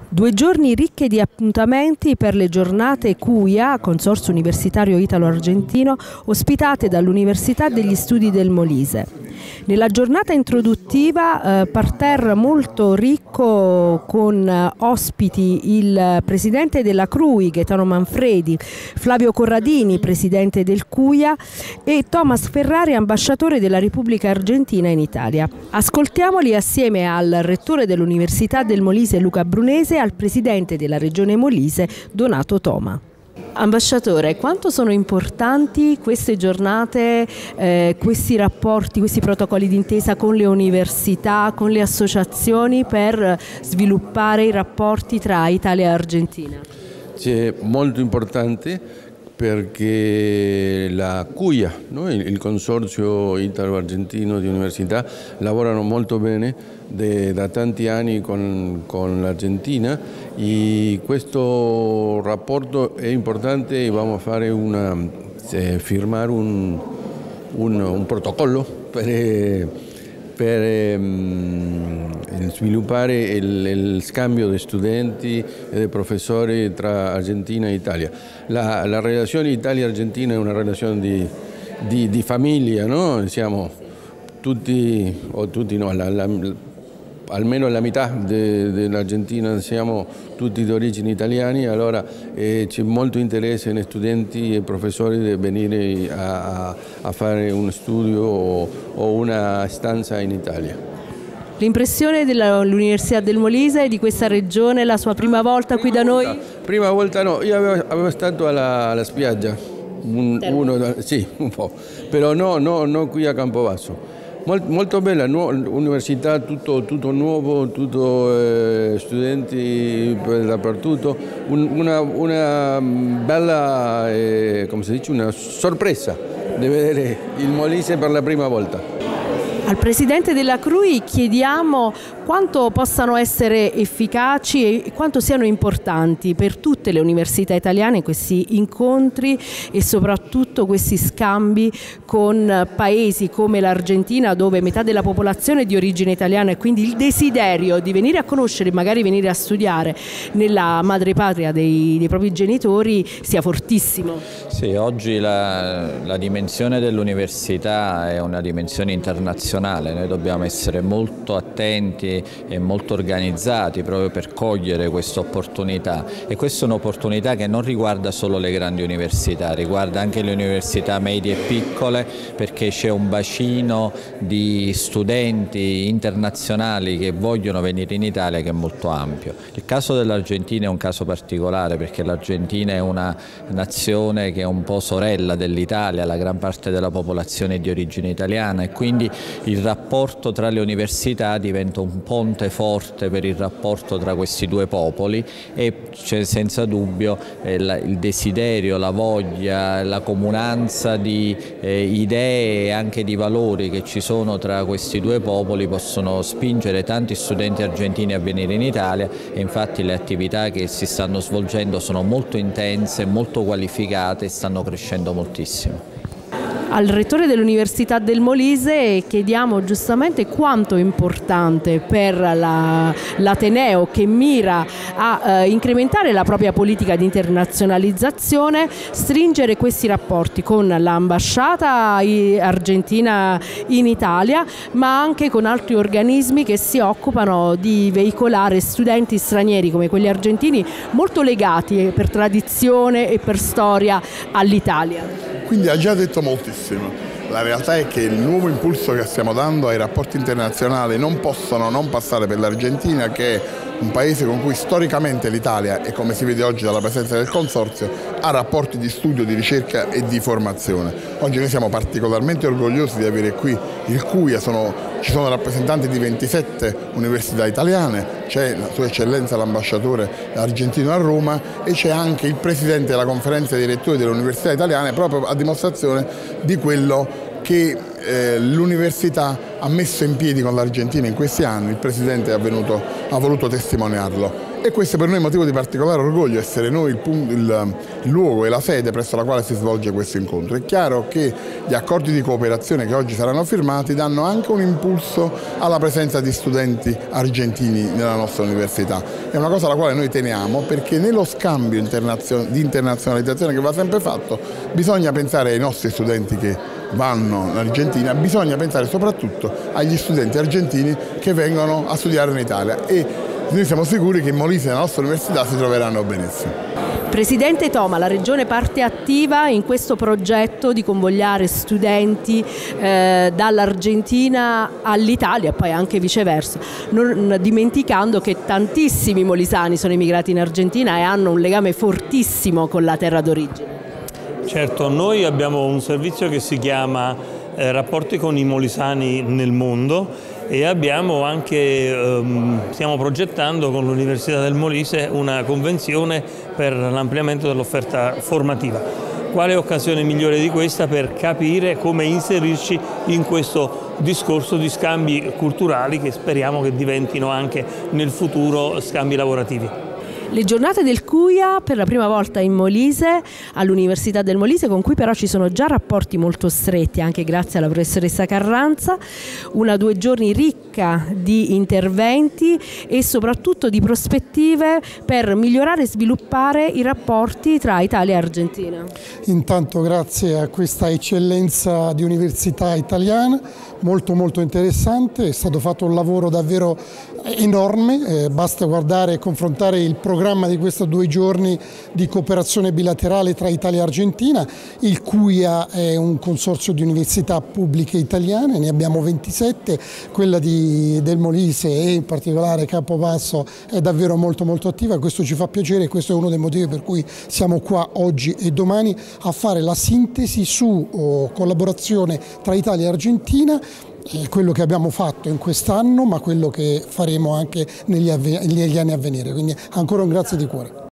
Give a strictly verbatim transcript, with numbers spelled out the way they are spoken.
Due giorni ricchi di appuntamenti per le giornate Cuia, Consorzio Universitario Italo-Argentino, ospitate dall'Università degli Studi del Molise. Nella giornata introduttiva, eh, parterre molto ricco con eh, ospiti il presidente della C R U I, Gaetano Manfredi, Flavio Corradini, presidente del Cuia, e Thomas Ferrari, ambasciatore della Repubblica Argentina in Italia. Ascoltiamoli assieme al rettore dell'Università del Molise Luca Brunese e al presidente della Regione Molise Donato Toma. Ambasciatore, quanto sono importanti queste giornate, eh, questi rapporti, questi protocolli d'intesa con le università, con le associazioni per sviluppare i rapporti tra Italia e Argentina? Sì, molto importante perché la Cuia, no? il Consorzio Italo-Argentino di Università, lavorano molto bene de, da tanti anni con, con l'Argentina e questo rapporto è importante e vamos a fare una, eh, firmare un, un, un protocollo per, per um, sviluppare il, il scambio di studenti e di professori tra Argentina e Italia. La, la relazione Italia-Argentina è una relazione di, di, di famiglia, no? Siamo tutti, o tutti no, la, la, almeno la metà dell'Argentina siamo tutti di origini italiane, allora eh, c'è molto interesse in studenti e professori di venire a, a fare un studio o, o una stanza in Italia. L'impressione dell'Università del Molise, di questa regione, la sua prima volta qui da noi? Prima volta no, io avevo, avevo stato alla, alla spiaggia, un, uno, sì, un po', però no, no, no qui a Campobasso. Molto, molto bella, nu università, tutto, tutto nuovo, tutto eh, studenti dappertutto, un, una, una bella, eh, come si dice, una sorpresa di vedere il Molise per la prima volta. Al presidente della C R U I chiediamo quanto possano essere efficaci e quanto siano importanti per tutte le università italiane questi incontri e soprattutto questi scambi con paesi come l'Argentina, dove metà della popolazione è di origine italiana e quindi il desiderio di venire a conoscere e magari venire a studiare nella madrepatria dei, dei propri genitori sia fortissimo. Sì, oggi la, la dimensione dell'università è una dimensione internazionale. Noi dobbiamo essere molto attenti e molto organizzati proprio per cogliere questa opportunità, e questa è un'opportunità che non riguarda solo le grandi università, riguarda anche le università medie e piccole, perché c'è un bacino di studenti internazionali che vogliono venire in Italia che è molto ampio. Il caso dell'Argentina è un caso particolare perché l'Argentina è una nazione che è un po' sorella dell'Italia, la gran parte della popolazione è di origine italiana e quindi il rapporto tra le università diventa un ponte forte per il rapporto tra questi due popoli e c'è senza dubbio eh, la, il desiderio, la voglia, la comunanza di eh, idee e anche di valori che ci sono tra questi due popoli possono spingere tanti studenti argentini a venire in Italia, e infatti le attività che si stanno svolgendo sono molto intense, molto qualificate e stanno crescendo moltissimo. Al rettore dell'Università del Molise chiediamo giustamente quanto è importante per l'Ateneo, che mira a eh, incrementare la propria politica di internazionalizzazione, stringere questi rapporti con l'ambasciata argentina in Italia, ma anche con altri organismi che si occupano di veicolare studenti stranieri come quelli argentini molto legati per tradizione e per storia all'Italia. Quindi ha già detto moltissimo. La realtà è che il nuovo impulso che stiamo dando ai rapporti internazionali non possono non passare per l'Argentina, che è un paese con cui storicamente l'Italia, e come si vede oggi dalla presenza del Consorzio, ha rapporti di studio, di ricerca e di formazione. Oggi noi siamo particolarmente orgogliosi di avere qui il Cuia, sono, ci sono rappresentanti di ventisette università italiane, c'è la Sua Eccellenza l'ambasciatore argentino a Roma e c'è anche il presidente della conferenza dei rettori delle università italiane, proprio a dimostrazione di quello che eh, l'università ha messo in piedi con l'Argentina in questi anni. Il Presidente è venuto, ha voluto testimoniarlo. E questo per noi è motivo di particolare orgoglio, essere noi il, punto, il, il luogo e la sede presso la quale si svolge questo incontro. È chiaro che gli accordi di cooperazione che oggi saranno firmati danno anche un impulso alla presenza di studenti argentini nella nostra università. È una cosa alla quale noi teniamo, perché nello scambio internazio- di internazionalizzazione che va sempre fatto bisogna pensare ai nostri studenti che vanno in Argentina, bisogna pensare soprattutto agli studenti argentini che vengono a studiare in Italia, e noi siamo sicuri che in Molise e nella nostra università si troveranno benissimo. Presidente Toma, la Regione parte attiva in questo progetto di convogliare studenti eh, dall'Argentina all'Italia e poi anche viceversa, non dimenticando che tantissimi molisani sono emigrati in Argentina e hanno un legame fortissimo con la terra d'origine. Certo, noi abbiamo un servizio che si chiama eh, Rapporti con i molisani nel mondo, e abbiamo anche, ehm, stiamo progettando con l'Università del Molise una convenzione per l'ampliamento dell'offerta formativa. Quale occasione migliore di questa per capire come inserirci in questo discorso di scambi culturali che speriamo che diventino anche nel futuro scambi lavorativi. Le giornate del Cuia per la prima volta in Molise, all'Università del Molise, con cui però ci sono già rapporti molto stretti anche grazie alla professoressa Carranza, una due giorni ricca di interventi e soprattutto di prospettive per migliorare e sviluppare i rapporti tra Italia e Argentina. Intanto grazie a questa eccellenza di università italiana, molto molto interessante, è stato fatto un lavoro davvero enorme, eh, basta guardare e confrontare il programma di questi due giorni di cooperazione bilaterale tra Italia e Argentina. Il Cuia è un consorzio di università pubbliche italiane, ne abbiamo ventisette, quella di, del Molise e in particolare Campobasso è davvero molto molto attiva, questo ci fa piacere e questo è uno dei motivi per cui siamo qua oggi e domani a fare la sintesi su oh, collaborazione tra Italia e Argentina, quello che abbiamo fatto in quest'anno ma quello che faremo anche negli, negli anni a venire, quindi ancora un grazie di cuore.